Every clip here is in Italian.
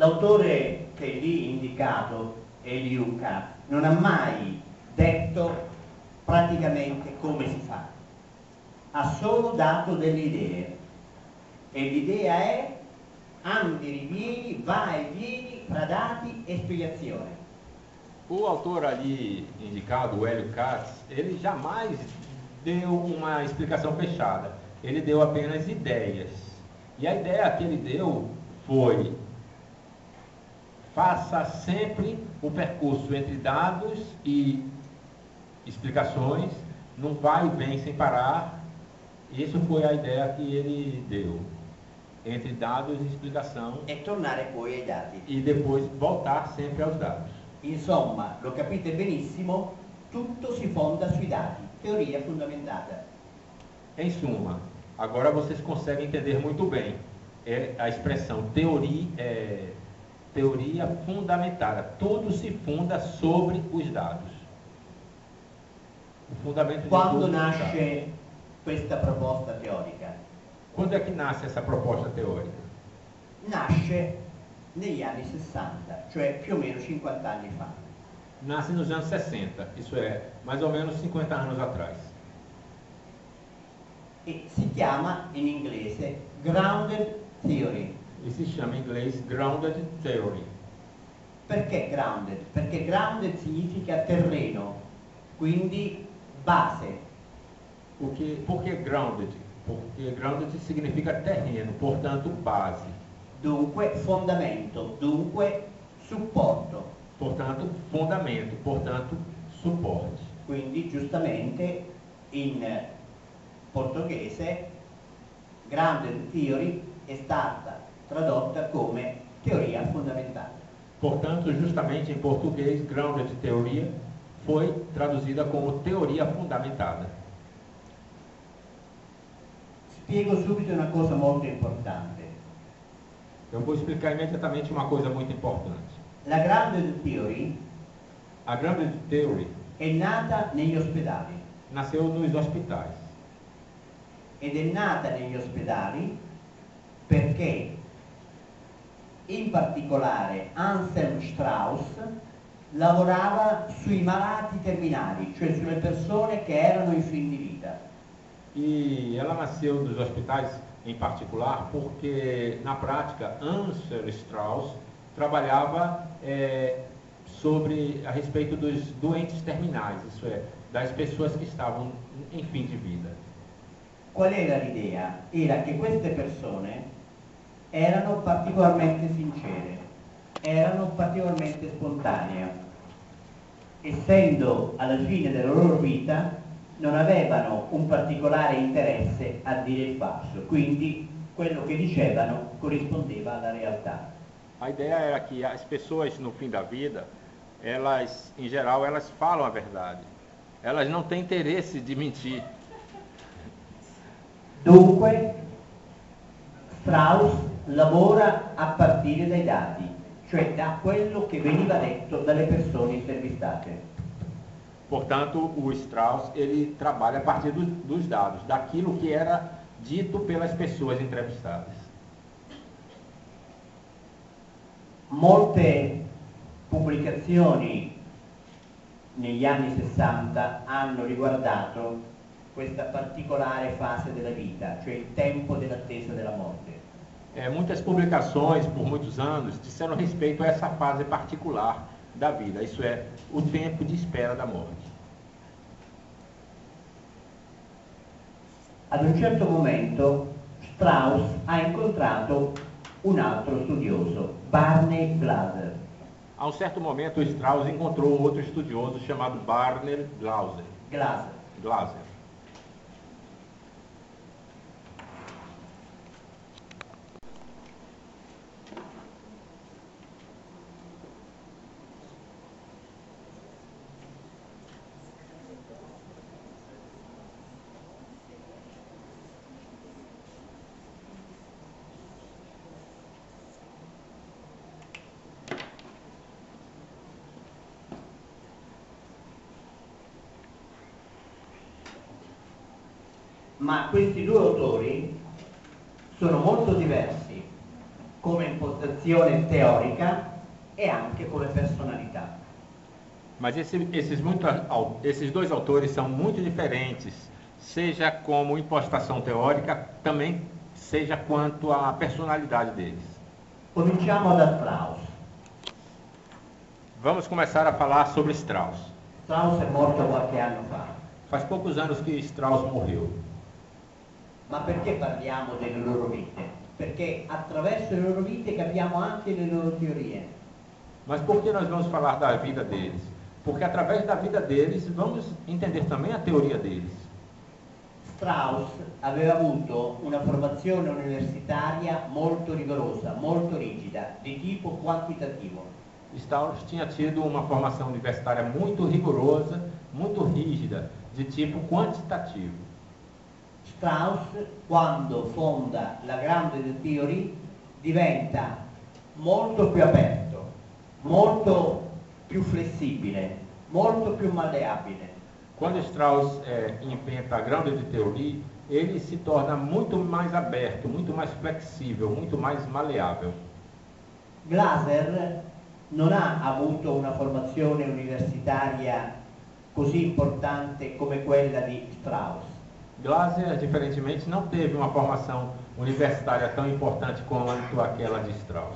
L'autore che è lì indicato, Elihu Katz, non ha mai detto praticamente come si fa, ha solo dato delle idee, e l'idea è andi, rivieni, vai e vieni fra dati e spiegazione. O autor ali indicado, o Hélio Katz, ele jamais deu uma explicação fechada, ele deu apenas ideias. E a ideia que ele deu foi: faça sempre o percurso entre dados e explicações, não vai e vem sem parar. Isso foi a ideia que ele deu, entre dados e explicação, E tornare poi ai dati. e depois voltar sempre aos dados. Insomma, lo capite benissimo, tutto si fonda sui dati, teoria fondamentata. Em suma, agora vocês conseguem entender muito bem a expressão teoria fundamentada. Tudo se funda sobre os dados. O fundamento de Quando tudo são os dados. nasce questa proposta teorica? Quando é que nasce essa proposta teórica? Nasce negli anni 60, cioè più o meno 50 anni fa. Nasce nos anos 60, isso é, mais ou menos 50 anos atrás. E si chiama in inglese Grounded Theory. E se chama em inglês Grounded Theory. Perché grounded? Perché grounded significa terreno, quindi base. Por que grounded? Porque grounded significa terreno, portanto base. Dunque fondamento, dunque supporto. Portanto fundamento, portanto suporte. Quindi giustamente in portoghese Grounded Theory è stata tradotta come teoria fondamentale. Portanto, justamente em português, grounded teoria foi traduzida como teoria fundamentada. Spiego subito una cosa molto importante. Eu vou explicar imediatamente uma coisa muito importante. La Grounded Theory A grounded theory è nata negli ospedali nasceu nos hospitais. ed è nata negli ospedali perché in particolare Anselm Strauss lavorava sui malati terminali, cioè sulle persone che erano in fin di vita. E ela nasceu nos hospitais em particular porque, na prática, Anselm Strauss trabalhava a respeito dos doentes terminais, isso é, das pessoas que estavam em fim de vida. Qual era l'idea? Era che queste persone erano particolarmente sincere, erano particolarmente spontanee, essendo alla fine della loro vita non avevano un particolare interesse a dire il falso, quindi quello che dicevano corrispondeva alla realtà. A ideia era que as pessoas no fim da vida, elas, em geral, elas falam a verdade. Elas não têm interesse de mentir. Dunque Strauss lavora a partire dai dati, cioè da quello che veniva detto dalle persone intervistate. Portanto, o Strauss, ele trabalha a partir dos dados, daquilo que era dito pelas pessoas entrevistadas. Molte pubblicazioni negli anni 60 hanno riguardato questa particolare fase della vita, cioè il tempo dell'attesa della morte. Muitas publicações, por muitos anos, disseram respeito a essa fase particular da vida, isso é, o tempo de espera da morte. Ad un certo momento Strauss ha incontrato un altro studioso, Barney Glaser. A um certo momento, o Strauss encontrou um outro estudioso chamado Barney Glaser. Ma questi due autori sono molto diversi come impostazione teorica e anche come personalità. Mas esses dois autores são muito diferentes, seja como impostação teórica, também seja quanto à personalidade deles. Cominciamo da Strauss. Vamos começar a falar sobre Strauss. Strauss è morto qualche anno fa. Faz poucos anos que Strauss morreu. Ma perché parliamo delle loro vite? Perché attraverso le loro vite capiamo anche le loro teorie. Mas por que nós vamos falar da vida deles? Porque através da vida deles vamos entender também a teoria deles. Strauss aveva avuto una formazione universitaria molto rigorosa, molto rigida, di tipo quantitativo. Strauss tinha tido uma formação universitária muito rigorosa, muito rígida, de tipo quantitativo. Strauss, quando fonda la Grounded Theory, diventa molto più aperto, molto più flessibile, molto più malleabile. Quando Strauss inventa a Grounded Theory, ele se torna muito mais aberto, muito mais flexível, muito mais maleável. Glaser non ha avuto una formazione universitaria così importante come quella di Strauss. Glaser, diferentemente, não teve uma formação universitária tão importante quanto aquela de Strauss.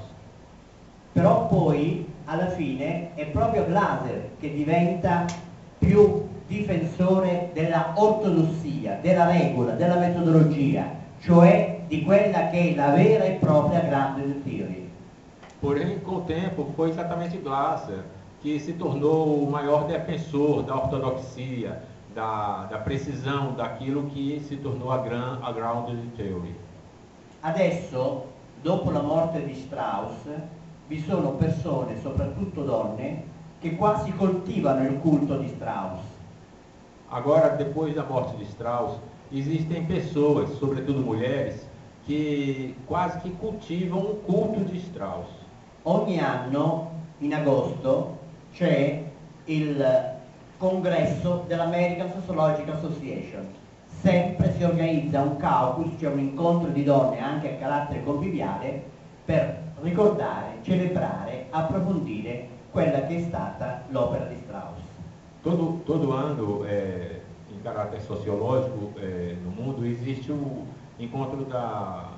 Però poi, alla fine, è proprio Glaser che diventa più difensore della ortodossia, della regola, della metodologia, cioè di quella che è la vera e propria Grounded Theory. Porém, com o tempo, foi exatamente Glaser que se tornou o maior defensor da ortodoxia, da precisão daquilo que se tornou a Grounded Theory. Adesso, dopo la morte di Strauss, vi sono persone, soprattutto donne, che quasi coltivano il culto di Strauss. Agora, depois da morte de Strauss, existem pessoas, sobretudo mulheres, que quase que cultivam o culto de Strauss. Ogni anno, in agosto, c'è il congresso dell'American Sociological Association. Sempre si organizza un caucus, cioè un incontro di donne anche a carattere conviviale, per ricordare, celebrare, approfondire quella che è stata l'opera di Strauss. Todo ano, em caráter sociológico, no mundo, existe o encontro da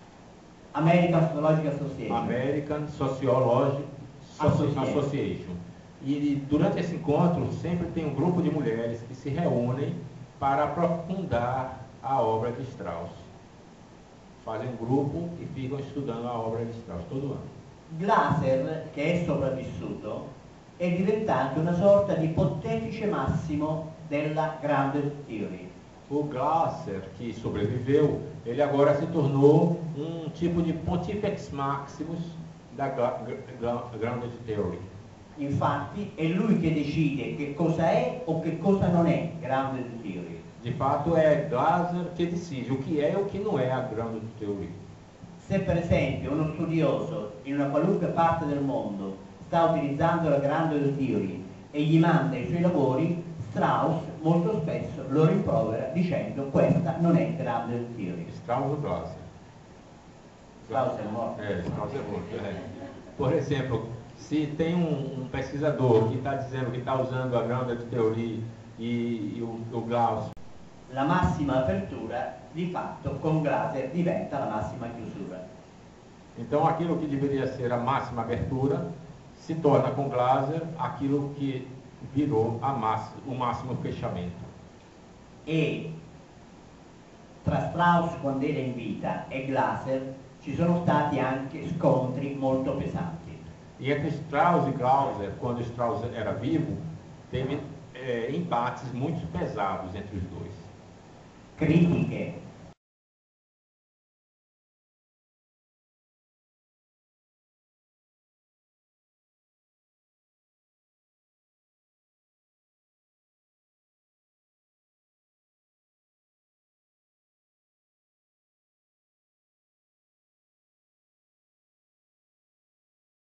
American Sociological Association. American Sociological Association. E durante esse encontro sempre tem um grupo de mulheres que se reúnem para aprofundar a obra de Strauss. Fazem um grupo e ficam estudando a obra de Strauss todo ano. Glaser, che è sopravvissuto, è diventato una sorta di pontefice massimo della Grounded Theory. O Glaser, que sobreviveu, ele agora se tornou um tipo de Pontifex Maximus da Grounded Theory. Infatti è lui che decide che cosa è o che cosa non è Grounded Theory. De fato, é Glaser que decide o que é e o que não é a Grounded Theory. Se per esempio uno studioso in una qualunque parte del mondo sta utilizzando la Grounded Theory e gli manda i suoi lavori, Strauss molto spesso lo rimprovera dicendo questa non è Grounded Theory. Strauss ou Glaser? Strauss è morto. Strauss é morto. Por exemplo, se tem pesquisador que está dizendo que está usando a Grounded Theory e o Glaser, la massima apertura di fatto con Glaser diventa la massima chiusura. então aquilo que deveria ser a máxima abertura se torna com Glaser aquilo que virou o máximo fechamento. E tra Strauss quando era in vita e Glaser ci sono stati anche scontri molto pesanti. E entre Strauss e Glaser, quando Strauss era vivo, teve embates muito pesados entre os dois. Critiche